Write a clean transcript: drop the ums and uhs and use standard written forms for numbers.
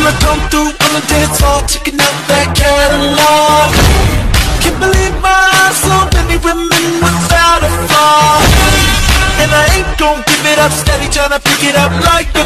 I come through on the dance floor, checking out that catalog. Can't believe my eyes, so many women without a flaw. And I ain't gon' give it up, steady tryna pick it up like